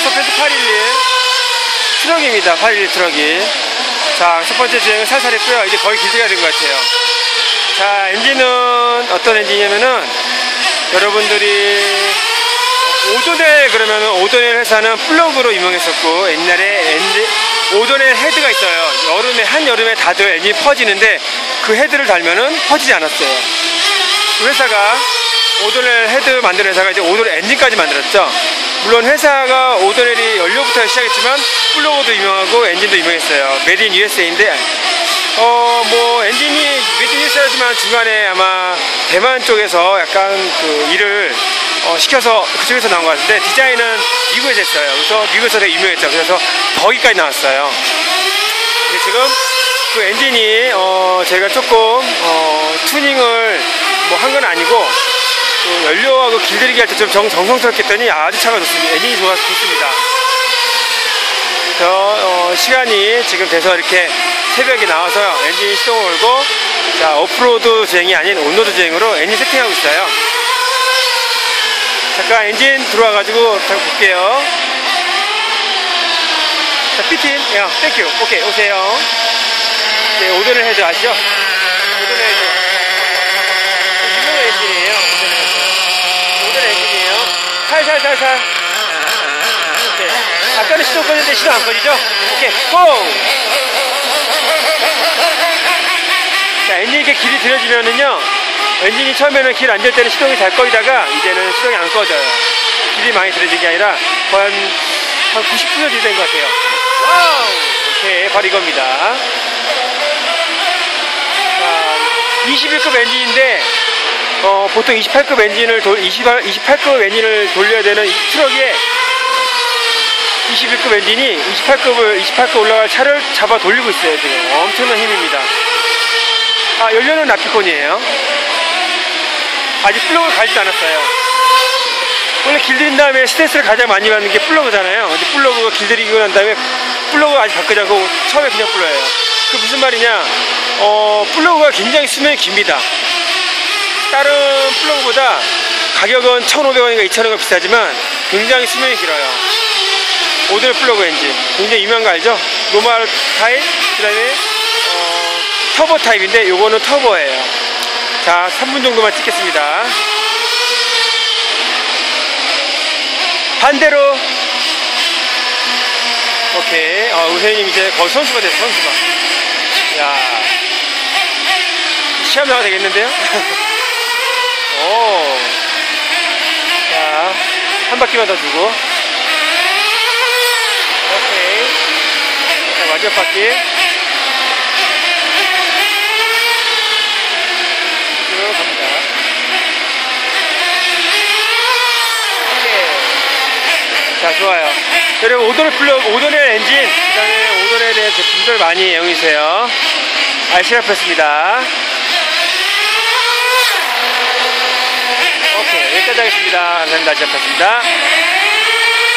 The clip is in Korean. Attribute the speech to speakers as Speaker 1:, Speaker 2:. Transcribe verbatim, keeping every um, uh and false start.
Speaker 1: 에코펜트 팔일일 트럭입니다. 팔일일 트럭이. 자, 첫 번째 주행은 살살 했고요. 이제 거의 길드가 된 것 같아요. 자, 엔진은 어떤 엔진이냐면은 여러분들이 오도넬 그러면은 오도넬 회사는 플러그로 유명했었고, 옛날에 엔진 오도넬 헤드가 있어요. 여름에 한여름에 다들 엔진이 퍼지는데 그 헤드를 달면은 퍼지지 않았어요. 그 회사가 오도넬 헤드 만드는 회사가 이제 오도넬 엔진까지 만들었죠. 물론 회사가 오도넬이 연료부터 시작했지만 플러그도 유명하고 엔진도 유명했어요. 메드 인 유에스에이인데 어 뭐 엔진이 메드 인 유에스에이지만 중간에 아마 대만 쪽에서 약간 그 일을 어 시켜서 그쪽에서 나온 것 같은데 디자인은 미국에서 했어요. 그래서 미국에서 되게 유명했죠. 그래서 거기까지 나왔어요. 근데 지금 그 엔진이 어 제가 조금 어 튜닝을 뭐 한 건 아니고 그 연료하고 길들이기 할 때 좀 정성스럽게 했더니 아주 차가 좋습니다. 엔진이 좋아, 좋습니다. 그래서 어 시간이 지금 돼서 이렇게 새벽에 나와서 엔진 시동을 걸고 자 오프로드 주행이 아닌 온로드 주행으로 엔진 세팅하고 있어요. 잠깐 엔진 들어와가지고 잠깐 볼게요. 자, 피틴, 야, 땡큐. 오케이, 오세요. 네, 오도넬 헤드 아시죠? 오도넬 헤드. 유명한 엔진이에요. 오도넬 헤드. 오도넬 엔진이에요. 살살살살. 네. 아까는 시동 꺼졌는데 시동 안 꺼지죠? 오케이, 고! 자, 엔진 이렇게 길이 들여지면은요, 엔진이 처음에는 길 안 될 때는 시동이 잘 꺼지다가 이제는 시동이 안 꺼져요. 길이 많이 들어진 게 아니라 거의 한, 한 구십 퍼센트 된 것 같아요. 와우! 오케이, 바로 이겁니다. 자, 이십일 급 엔진인데 어, 보통 이십팔 급 엔진을 돌, 이십팔, 이십팔 급 엔진을 돌려야 되는 이 트럭에 이십일 급 엔진이 이십팔 급을 이십팔 급 올라갈 차를 잡아 돌리고 있어요. 지금 엄청난 힘입니다. 아, 연료는 나피콘이에요. 아직 플러그를 갈지도 않았어요. 원래 길들인 다음에 스트레스를 가장 많이 받는 게 플러그잖아요. 근데 플러그가 길들이고 난 다음에 플러그가 아직 바꾸지 않고 처음에 그냥 플러예요. 그 무슨 말이냐, 어, 플러그가 굉장히 수명이 깁니다. 다른 플러그보다 가격은 천오백 원인가 이천 원인가 비싸지만 굉장히 수명이 길어요. 오도넬 플러그 엔진 굉장히 유명한 거 알죠? 노멀 타입, 그 다음에 어, 터보 타입인데 요거는 터보예요. 자, 삼 분 정도만 찍겠습니다. 반대로. 오케이. 어, 우세님 이제 거의 선수가 됐어, 선수가. 야, 시험 나가 되겠는데요? 오. 자, 한 바퀴만 더 주고. 오케이. 자, 마지막 바퀴. 쭉 갑니다. 오케이. 자, 좋아요. 여러분, 오도넬 플러그, 오도넬 엔진, 그 다음에 오도넬의 제품들 많이 이용해주세요. 알시라프였습니다. 오케이. 여기까지 하겠습니다. 감사합니다. 알시라프였습니다.